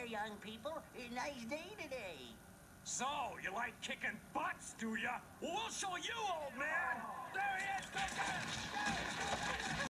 young people. Nice day today. So, you like kicking butts, do ya? Well, we'll show you, old man! There he is!